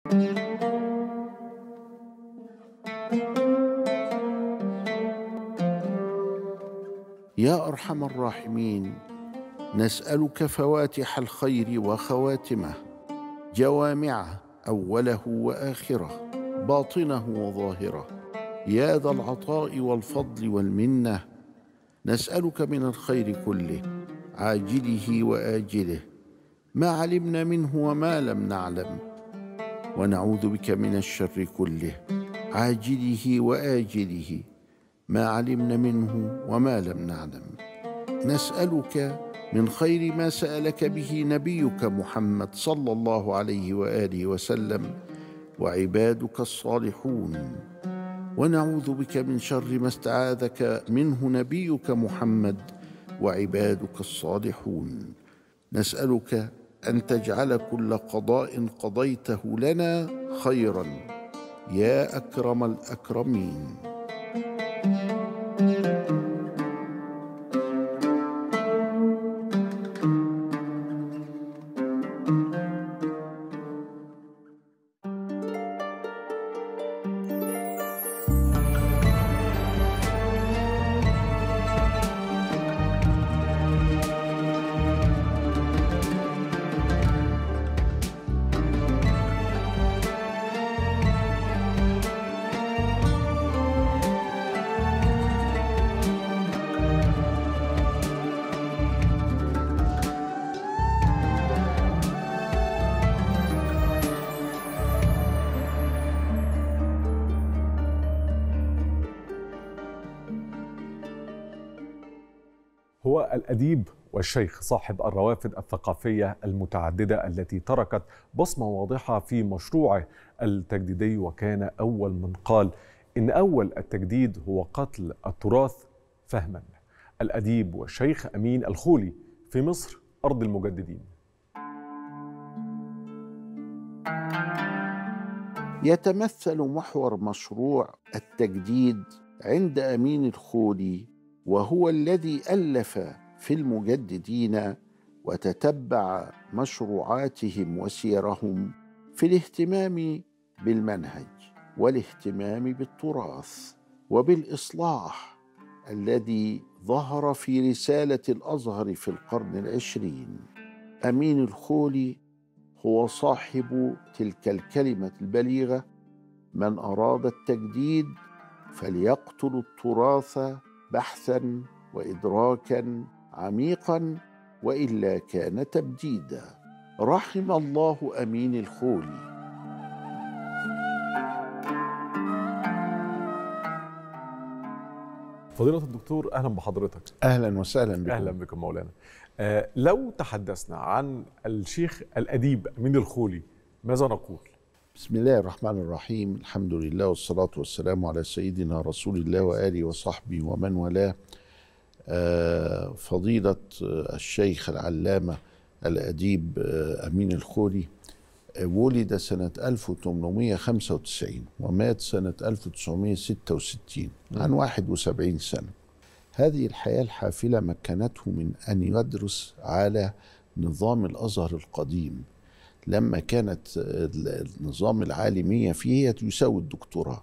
يا أرحم الراحمين، نسألك فواتح الخير وخواتمه، جوامعه أوله وآخره، باطنه وظاهره، يا ذا العطاء والفضل والمنة. نسألك من الخير كله، عاجله وآجله، ما علمنا منه وما لم نعلم، ونعوذ بك من الشر كله، عاجله وآجله، ما علمنا منه وما لم نعلم. نسألك من خير ما سألك به نبيك محمد صلى الله عليه وآله وسلم وعبادك الصالحون، ونعوذ بك من شر ما استعاذك منه نبيك محمد وعبادك الصالحون. نسألك أن تجعل كل قضاء قضيته لنا خيرا يا أكرم الأكرمين. هو الأديب والشيخ صاحب الروافد الثقافية المتعددة التي تركت بصمة واضحة في مشروعه التجديدي، وكان أول من قال إن أول التجديد هو قتل التراث فهما. الأديب والشيخ أمين الخولي في مصر أرض المجددين. يتمثل محور مشروع التجديد عند أمين الخولي، وهو الذي ألف في المجددين وتتبع مشروعاتهم وسيرهم في الاهتمام بالمنهج والاهتمام بالتراث وبالإصلاح الذي ظهر في رسالة الأزهر في القرن العشرين. أمين الخولي هو صاحب تلك الكلمة البليغة: من أراد التجديد فليقتل التراث بحثا وإدراكا عميقا، وإلا كان تبديدا. رحم الله أمين الخولي. فضيلة الدكتور، أهلا بحضرتك. أهلا وسهلا بكم. أهلا بكم مولانا. لو تحدثنا عن الشيخ الأديب أمين الخولي ماذا نقول؟ بسم الله الرحمن الرحيم، الحمد لله والصلاة والسلام على سيدنا رسول الله وآله وصحبه ومن والاه. فضيلة الشيخ العلامة الأديب أمين الخولي ولد سنة 1895 ومات سنة 1966 عن 71 سنة. هذه الحياة الحافلة مكنته من أن يدرس على نظام الأزهر القديم، لما كانت النظام العالمية فيه يساوي الدكتوراه.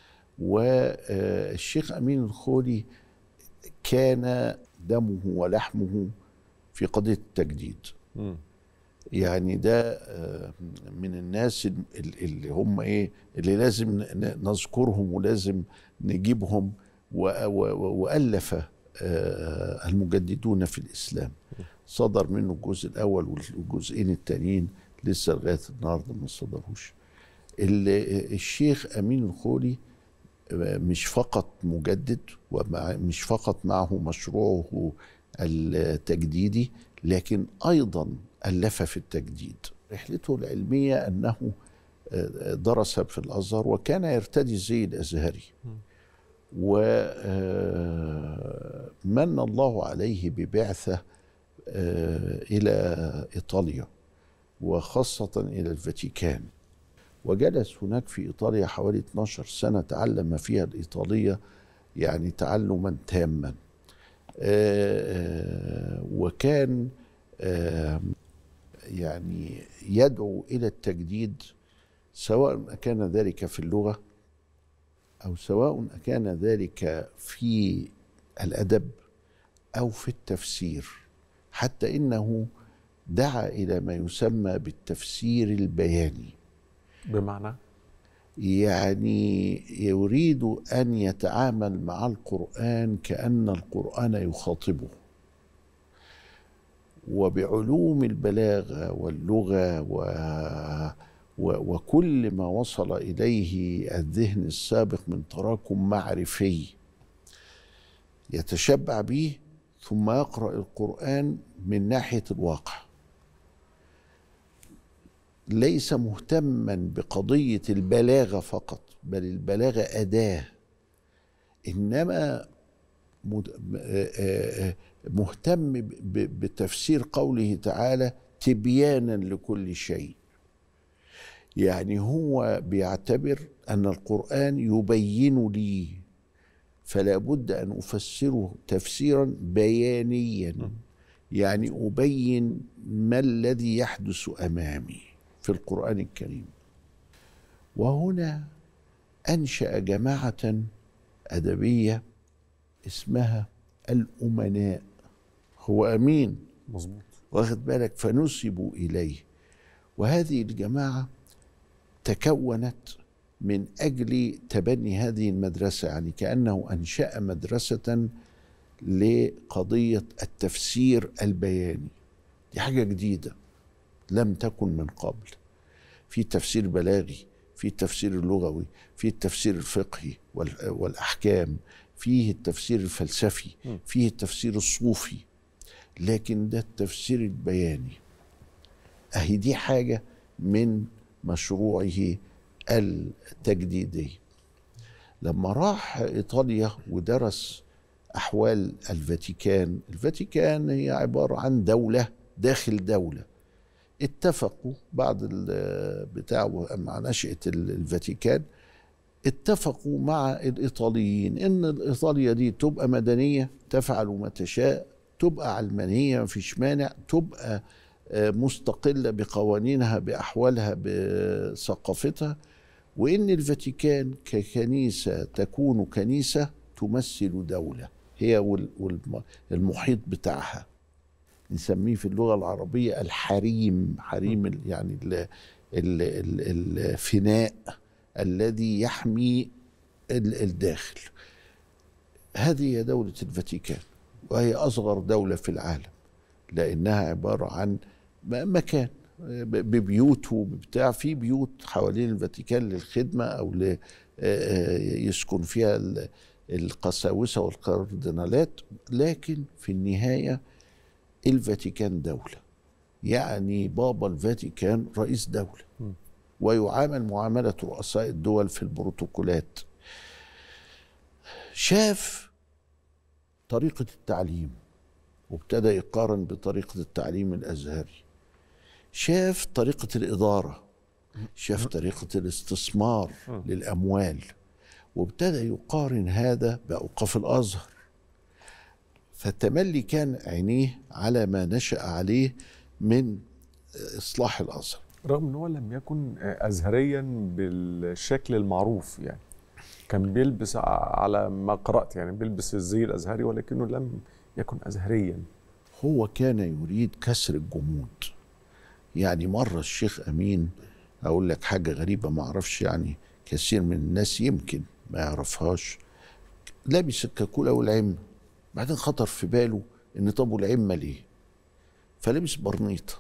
والشيخ أمين الخولي كان دمه ولحمه في قضية التجديد. يعني ده من الناس اللي هم اللي لازم نذكرهم ولازم نجيبهم. وألف المجددون في الإسلام، صدر منه الجزء الأول والجزئين التانيين لسه لغاية النهارده ما صدروش. الشيخ أمين الخولي مش فقط مجدد ومش فقط معه مشروعه التجديدي، لكن أيضا ألف في التجديد. رحلته العلمية أنه درس في الأزهر وكان يرتدي الزي الأزهري، ومن الله عليه ببعثة إلى إيطاليا وخاصة إلى الفاتيكان، وجلس هناك في إيطاليا حوالي 12 سنة تعلم فيها الإيطالية يعني تعلما تاما. وكان يعني يدعو إلى التجديد سواء كان ذلك في اللغة أو سواء كان ذلك في الأدب أو في التفسير، حتى إنه دعا إلى ما يسمى بالتفسير البياني. بمعنى؟ يعني يريد أن يتعامل مع القرآن كأن القرآن يخاطبه، وبعلوم البلاغة واللغة وكل ما وصل إليه الذهن السابق من تراكم معرفي يتشبع به، ثم يقرأ القرآن من ناحية الواقع، ليس مهتما بقضية البلاغة فقط، بل البلاغة أداة، إنما مهتم بتفسير قوله تعالى تبيانا لكل شيء. يعني هو بيعتبر أن القرآن يبين لي، فلا بد أن أفسره تفسيرا بيانيا، يعني أبين ما الذي يحدث أمامي في القرآن الكريم. وهنا أنشأ جماعة أدبية اسمها الأمناء. هو أمين، مظبوط، واخد بالك، فنسبوا إليه. وهذه الجماعة تكونت من أجل تبني هذه المدرسة، يعني كأنه أنشأ مدرسة لقضية التفسير البياني. دي حاجة جديدة لم تكن من قبل. في تفسير بلاغي، في التفسير اللغوي، في التفسير الفقهي والأحكام، فيه التفسير الفلسفي، فيه التفسير الصوفي، لكن ده التفسير البياني. أهي دي حاجة من مشروعه التجديدي. لما راح إيطاليا ودرس أحوال الفاتيكان، الفاتيكان هي عبارة عن دولة داخل دولة. اتفقوا بعد مع نشأة الفاتيكان، اتفقوا مع الإيطاليين إن إيطاليا دي تبقى مدنية تفعل ما تشاء، تبقى علمانية مفيش مانع، تبقى مستقلة بقوانينها بأحوالها بثقافتها، وإن الفاتيكان ككنيسة تكون كنيسة تمثل دولة هي والمحيط بتاعها. نسميه في اللغة العربية الحريم، حريم يعني الفناء الذي يحمي الداخل. هذه هي دولة الفاتيكان، وهي أصغر دولة في العالم، لأنها عبارة عن مكان ببيوته بتاع، في بيوت حوالين الفاتيكان للخدمة أو يسكن فيها القساوسة والكاردينالات، لكن في النهاية الفاتيكان دولة، يعني بابا الفاتيكان رئيس دولة، ويعامل معاملة رؤساء الدول في البروتوكولات. شاف طريقة التعليم وابتدى يقارن بطريقة التعليم الأزهري، شاف طريقة الإدارة، شاف طريقة الاستثمار للأموال، وابتدى يقارن هذا بأوقاف الأزهر. فالتملي كان عينيه على ما نشأ عليه من إصلاح الأزهر، رغم أنه لم يكن أزهريا بالشكل المعروف. يعني كان بيلبس على ما قرأت يعني بيلبس الزي الأزهري، ولكنه لم يكن أزهريا. هو كان يريد كسر الجمود. يعني مرة الشيخ أمين، أقول لك حاجة غريبة ما أعرفش، يعني كثير من الناس يمكن ما يعرفهاش، لابس الكاكولا والعمة، بعدين خطر في باله إن طب والعمة ليه؟ فلبس برنيطة.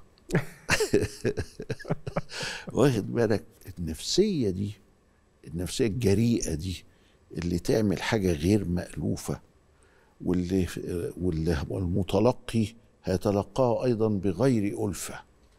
واخد بالك؟ النفسية دي، النفسية الجريئة دي اللي تعمل حاجة غير مألوفة، والمتلقي هيتلقاه أيضا بغير ألفة.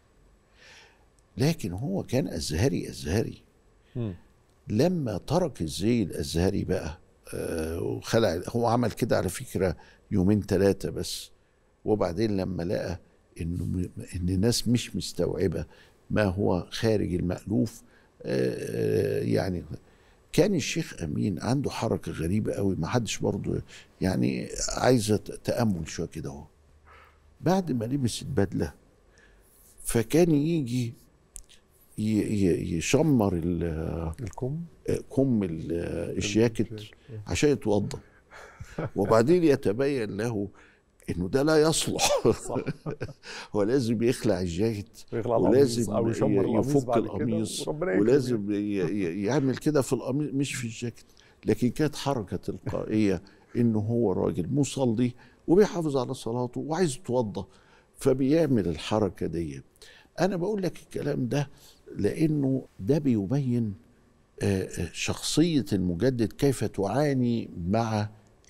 لكن هو كان أزهري. لما ترك الزي الأزهري بقى وخلع، هو عمل كده على فكرة يومين ثلاثة بس، وبعدين لما لقى إن الناس مش مستوعبة ما هو خارج المألوف، يعني كان الشيخ أمين عنده حركة غريبة قوي، ما حدش برضه يعني عايزة تأمل شوية كده. هو بعد ما لبس البدلة فكان يجي يشمر الكم كم الجاكيت عشان يتوضا، وبعدين يتبين له انه ده لا يصلح. هو لازم يخلع الجاكيت، ولازم او يشمر يفك القميص، ولازم يعمل كده في القميص مش في الجاكيت. لكن كانت حركه تلقائيه، انه هو راجل مصلي وبيحافظ على صلاته وعايز يتوضا، فبيعمل الحركه دي. انا بقول لك الكلام ده لانه ده بيبين شخصيه المجدد كيف تعاني مع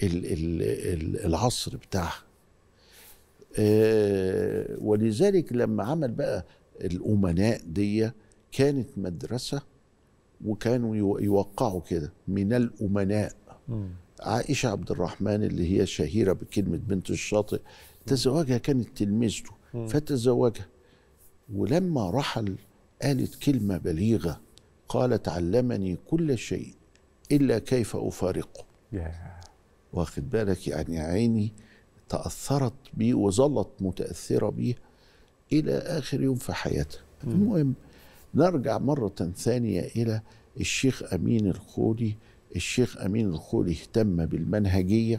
العصر بتاعها. ولذلك لما عمل بقى الأمناء دي، كانت مدرسة، وكانوا يوقعوا كده من الأمناء. عائشة عبد الرحمن اللي هي شهيرة بكلمة بنت الشاطئ، تزوجها كانت تلميذته فتزوجها، ولما رحل قالت كلمة بليغة، قالت: علمني كل شيء إلا كيف أفارقه. واخد بالك؟ يعني عيني تأثرت بيه وظلت متأثرة بيه إلى آخر يوم في حياتها. المهم نرجع مرة ثانية إلى الشيخ أمين الخولي. الشيخ أمين الخولي اهتم بالمنهجية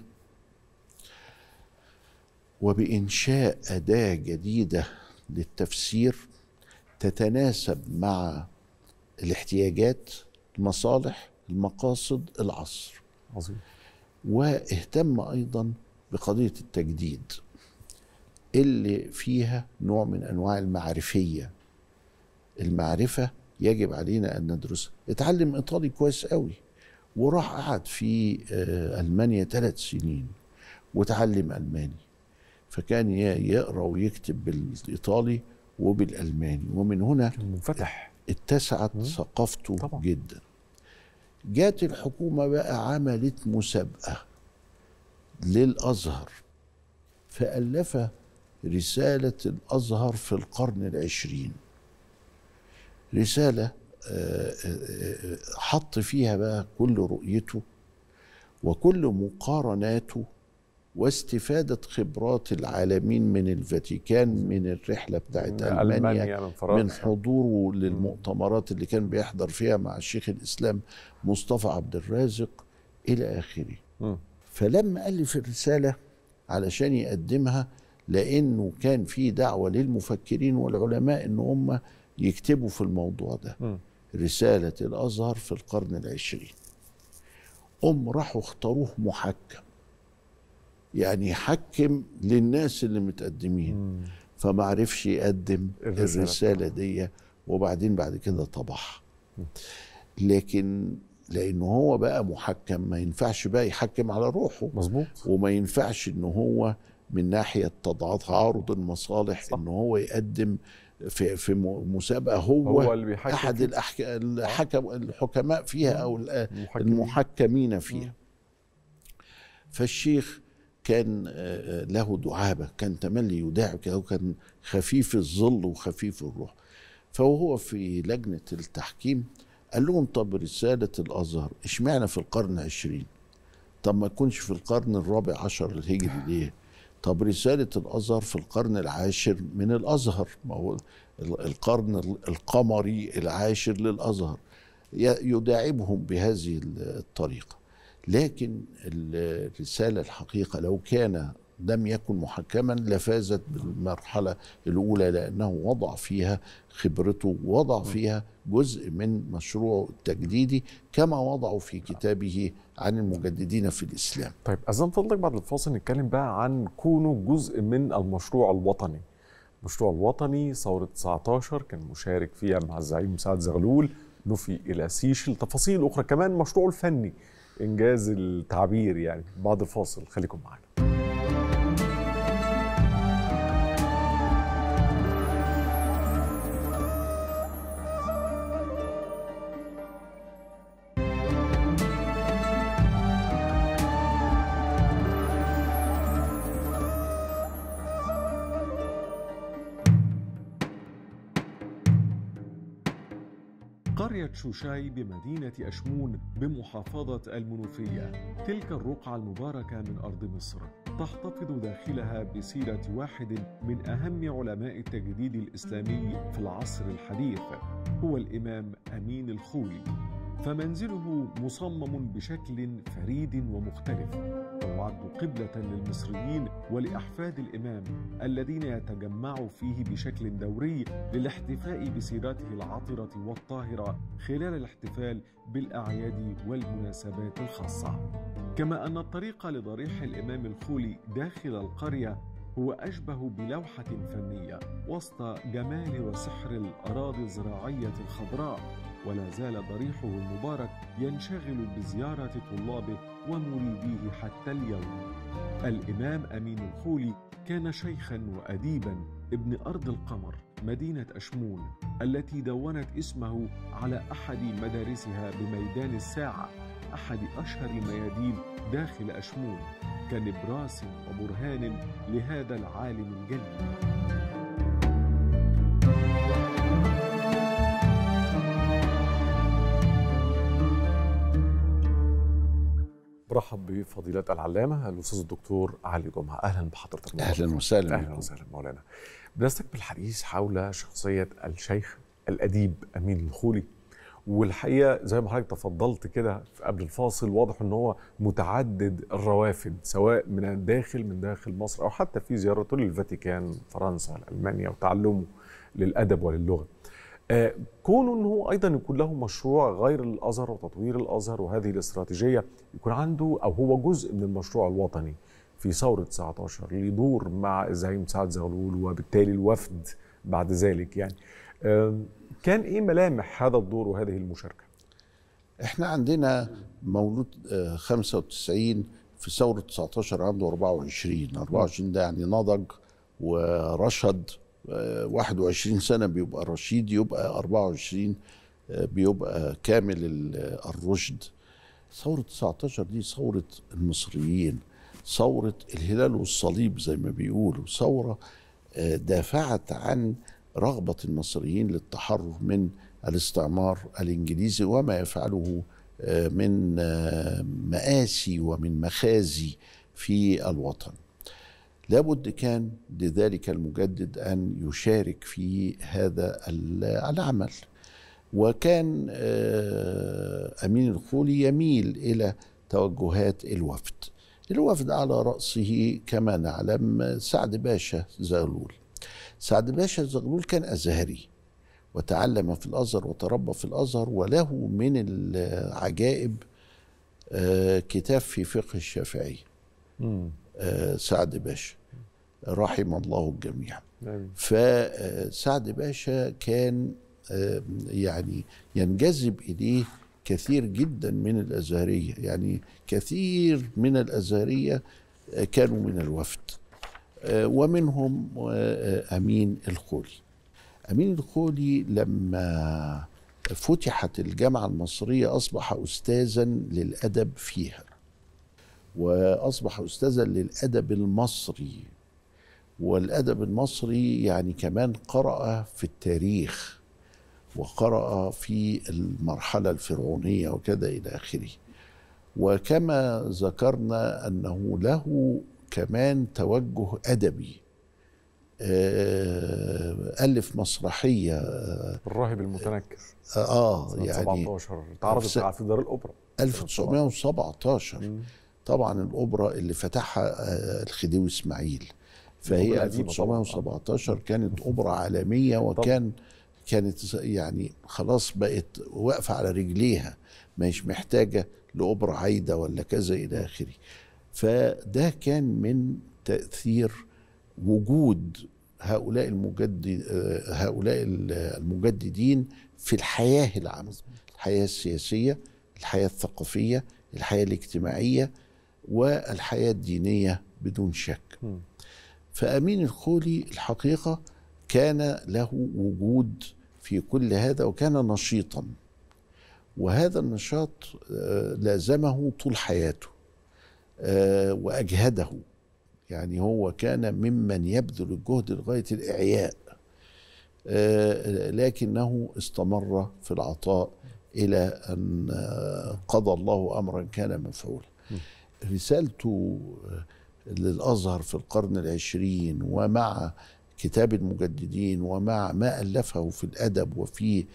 وبإنشاء أداة جديدة للتفسير تتناسب مع الاحتياجات، المصالح، المقاصد، العصر. عظيم. واهتم أيضا بقضية التجديد اللي فيها نوع من أنواع المعرفية. المعرفة يجب علينا أن ندرسها. اتعلم إيطالي كويس قوي، وراح قعد في ألمانيا 3 سنين وتعلم ألماني، فكان يقرأ ويكتب بالإيطالي وبالألماني، ومن هنا منفتح اتسعت ثقافته طبعا. جدا. جات الحكومة بقى عملت مسابقة للأزهر، فألف رسالة الأزهر في القرن العشرين. رسالة حط فيها بقى كل رؤيته وكل مقارناته واستفادة خبرات العالمين من الفاتيكان، من الرحلة بتاعت ألمانيا، من فرنسا، من حضوره للمؤتمرات اللي كان بيحضر فيها مع الشيخ الإسلام مصطفى عبد الرازق إلى آخره. فلما ألف الرسالة علشان يقدمها، لأنه كان في دعوة للمفكرين والعلماء إن هم يكتبوا في الموضوع ده رسالة الأزهر في القرن العشرين، راحوا اختاروه محكم، يعني يحكم للناس اللي متقدمين، فما عرفش يقدم الرسالة دي، وبعدين بعد كده طبعها. لكن لأنه هو بقى محكم، ما ينفعش بقى يحكم على روحه. مظبوط. وما ينفعش إنه هو من ناحية تعارض المصالح صح. إنه هو يقدم في مسابقة هو اللي أحد الحكماء فيها أو المحكمين فيها. فالشيخ كان له دعابة، كان تملي يداعب كده، وكان خفيف الظل وخفيف الروح. فهو في لجنة التحكيم قال لهم: طب رسالة الأزهر اشمعنى في القرن 20؟ طب ما يكونش في القرن 14 الهجري ليه؟ طب رسالة الأزهر في القرن 10 من الأزهر، ما هو القرن القمري 10 للأزهر. يداعبهم بهذه الطريقة. لكن الرسالة الحقيقة لو كان لم يكن محكما لفازت بالمرحلة الأولى، لأنه وضع فيها خبرته، ووضع فيها جزء من مشروعه التجديدي كما وضعوا في كتابه عن المجددين في الإسلام. طيب أذن فضلك بعد الفاصل نتكلم بقى عن كونه جزء من المشروع الوطني. المشروع الوطني ثورة 19 كان مشارك فيها مع الزعيم سعد زغلول، نفي إلى سيشل، تفاصيل أخرى كمان، مشروعه الفني، إنجاز التعبير. يعني بعد الفاصل خليكم معنا. قرية شوشاي بمدينة أشمون بمحافظة المنوفية، تلك الرقعة المباركة من أرض مصر، تحتفظ داخلها بسيرة واحد من أهم علماء التجديد الإسلامي في العصر الحديث، هو الإمام أمين الخولي. فمنزله مصمم بشكل فريد ومختلف، ويعد قبلة للمصريين ولأحفاد الإمام الذين يتجمعوا فيه بشكل دوري للاحتفاء بسيرته العطرة والطاهرة خلال الاحتفال بالأعياد والمناسبات الخاصة. كما أن الطريق لضريح الإمام الخولي داخل القرية هو أشبه بلوحة فنية وسط جمال وسحر الأراضي الزراعية الخضراء، ولا زال ضريحه المبارك ينشغل بزيارة طلابه ومريديه حتى اليوم. الإمام أمين الخولي كان شيخا وأديبا ابن أرض القمر مدينة أشمون، التي دونت اسمه على أحد مدارسها بميدان الساعة، أحد أشهر الميادين داخل أشمون، كنبراس وبرهان لهذا العالم الجليل. برحب بفضيلة العلامة الأستاذ الدكتور علي جمعة. أهلا بحضرتك. أهلا وسهلا. أهلا وسهلا مولانا. بنستكمل الحديث حول شخصية الشيخ الأديب أمين الخولي، والحقيقة زي ما حضرتك تفضلت كده قبل الفاصل واضح أنه هو متعدد الروافد، سواء من داخل مصر أو حتى في زيارته للفاتيكان، فرنسا، ألمانيا، وتعلمه للأدب وللغة. كونه أنه أيضا يكون له مشروع غير الأزهر وتطوير الأزهر، وهذه الاستراتيجية يكون عنده أو هو جزء من المشروع الوطني في ثورة 19 ليدور مع الزعيم سعد زغلول وبالتالي الوفد بعد ذلك. يعني كان إيه ملامح هذا الدور وهذه المشاركة؟ احنا عندنا مولود 95 في ثورة 19 عنده 24 ده يعني نضج ورشد. 21 سنة بيبقى رشيد، يبقى 24 بيبقى كامل الرشد. ثورة 19 دي ثورة المصريين، ثورة الهلال والصليب زي ما بيقولوا، ثورة دافعت عن رغبة المصريين للتحرر من الاستعمار الإنجليزي وما يفعله من مآسي ومن مخازي في الوطن. لابد كان لذلك المجدد أن يشارك في هذا العمل، وكان أمين الخولي يميل إلى توجهات الوفد على رأسه كما نعلم سعد باشا زغلول. سعد باشا زغلول كان أزهري وتعلم في الأزهر وتربى في الأزهر، وله من العجائب كتاب في فقه الشافعي. سعد باشا رحم الله الجميع. فسعد باشا كان يعني ينجذب إليه كثير جدا من الأزهرية، يعني كثير من الأزهرية كانوا من الوفد، ومنهم أمين الخولي. أمين الخولي لما فتحت الجامعة المصرية أصبح أستاذا للأدب فيها، وأصبح أستاذا للأدب المصري. والأدب المصري يعني كمان قرأ في التاريخ وقرأ في المرحلة الفرعونية وكذا إلى آخره. وكما ذكرنا أنه له كمان توجه أدبي، ألف مسرحية الراهب المتنكر يعني 17 اتعرضت في دار الأوبرا 1917. طبعا الأوبرا اللي فتحها الخديوي إسماعيل، فهي 1917 كانت أوبرا عالمية، كانت يعني خلاص بقت واقفة على رجليها، مش محتاجة لأوبرا عايدة ولا كذا إلى آخره. فده كان من تأثير وجود هؤلاء المجددين في الحياة العامة، الحياة السياسية، الحياة الثقافية، الحياة الاجتماعية، والحياة الدينية بدون شك. فأمين الخولي الحقيقة كان له وجود في كل هذا، وكان نشيطا، وهذا النشاط لازمه طول حياته وأجهده. يعني هو كان ممن يبذل الجهد لغاية الإعياء، لكنه استمر في العطاء إلى أن قضى الله أمرا كان مفعولا. رسالته للأزهر في القرن العشرين، ومع كتاب المجددين، ومع ما ألفه في الأدب وفي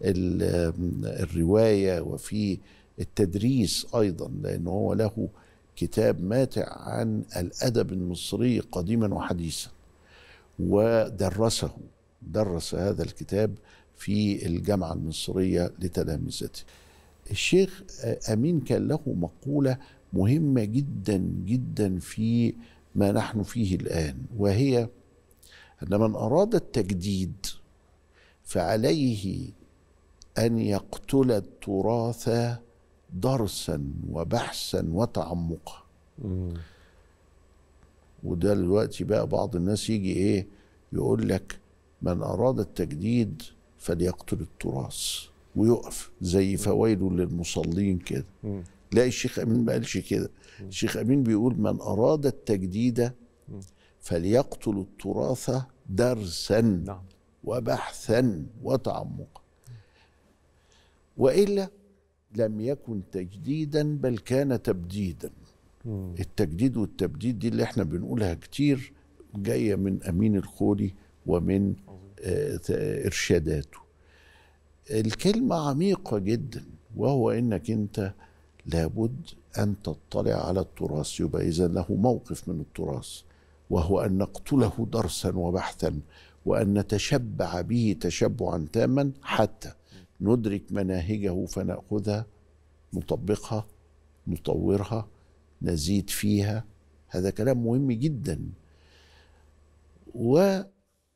الرواية وفي التدريس أيضا، لأنه هو له كتاب ماتع عن الأدب المصري قديما وحديثا، درس هذا الكتاب في الجامعة المصرية لتلامذته. الشيخ أمين كان له مقولة مهمة جدا جدا في ما نحن فيه الآن، وهي أن من أراد التجديد فعليه أن يقتل التراث درسا وبحثا وتعمقا. وده دلوقتي بقى بعض الناس يجي يقول لك من أراد التجديد فليقتل التراث ويقف زي فويل للمصلين كده. لا، الشيخ أمين ما قالش كده. الشيخ أمين بيقول من أراد التجديد فليقتل التراث درسا وبحثا وتعمقا، وإلا لم يكن تجديدا بل كان تبديدا. التجديد والتبديد دي اللي احنا بنقولها كتير جاية من أمين الخولي ومن إرشاداته. الكلمة عميقة جدا، وهو إنك أنت لابد أن تطلع على التراث، يبقى إذن له موقف من التراث، وهو أن نقتله درسا وبحثا، وأن نتشبع به تشبعا تاما حتى ندرك مناهجه فنأخذها نطبقها نطورها نزيد فيها. هذا كلام مهم جدا. ولا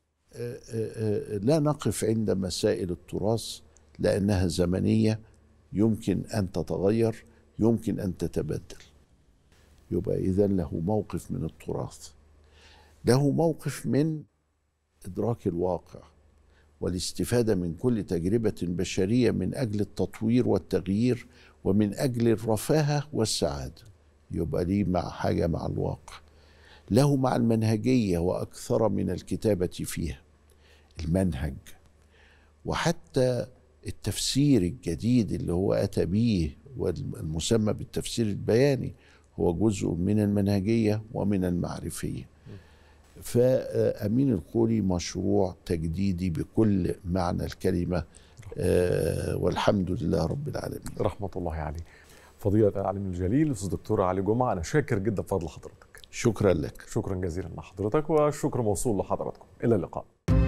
نقف عند مسائل التراث لأنها زمنية، يمكن أن تتغير، يمكن أن تتبدل. يبقى إذن له موقف من التراث، له موقف من إدراك الواقع والاستفادة من كل تجربة بشرية من أجل التطوير والتغيير ومن أجل الرفاهة والسعادة. يبقى ليه مع حاجة مع الواقع، له مع المنهجية وأكثر من الكتابة فيها، المنهج وحتى التفسير الجديد اللي هو أتى به والمسمى بالتفسير البياني هو جزء من المنهجية ومن المعرفية. فأمين الخولي مشروع تجديدي بكل معنى الكلمة، والحمد لله رب العالمين. رحمة الله عليه. فضيلة العالم الجليل الأستاذ الدكتور علي جمعة، أنا شاكر جدا فضل حضرتك. شكرا لك. شكرا جزيلا لحضرتك، والشكر موصول لحضراتكم. إلى اللقاء.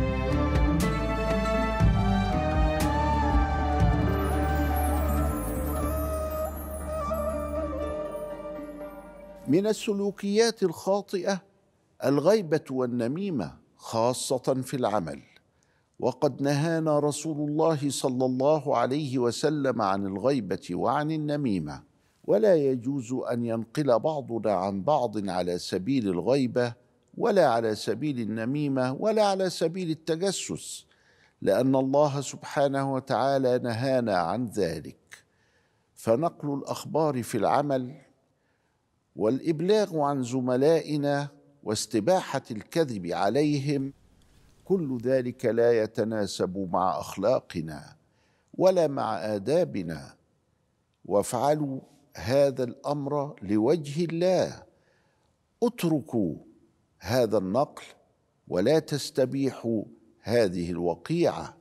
من السلوكيات الخاطئة الغيبة والنميمة خاصة في العمل، وقد نهانا رسول الله صلى الله عليه وسلم عن الغيبة وعن النميمة، ولا يجوز أن ينقل بعضنا عن بعض على سبيل الغيبة ولا على سبيل النميمة ولا على سبيل التجسس، لأن الله سبحانه وتعالى نهانا عن ذلك. فنقل الأخبار في العمل والإبلاغ عن زملائنا واستباحة الكذب عليهم كل ذلك لا يتناسب مع أخلاقنا ولا مع آدابنا. وافعلوا هذا الأمر لوجه الله، اتركوا هذا النقل ولا تستبيحوا هذه الوقيعة.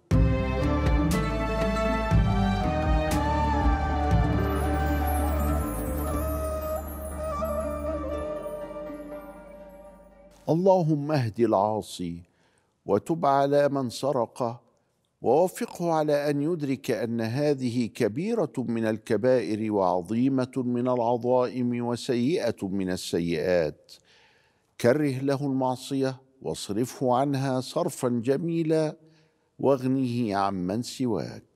اللهم اهد العاصي وتب على من سرق، ووفقه على أن يدرك أن هذه كبيرة من الكبائر وعظيمة من العظائم وسيئة من السيئات. كره له المعصية واصرفه عنها صرفا جميلا، واغنه عمن سواك.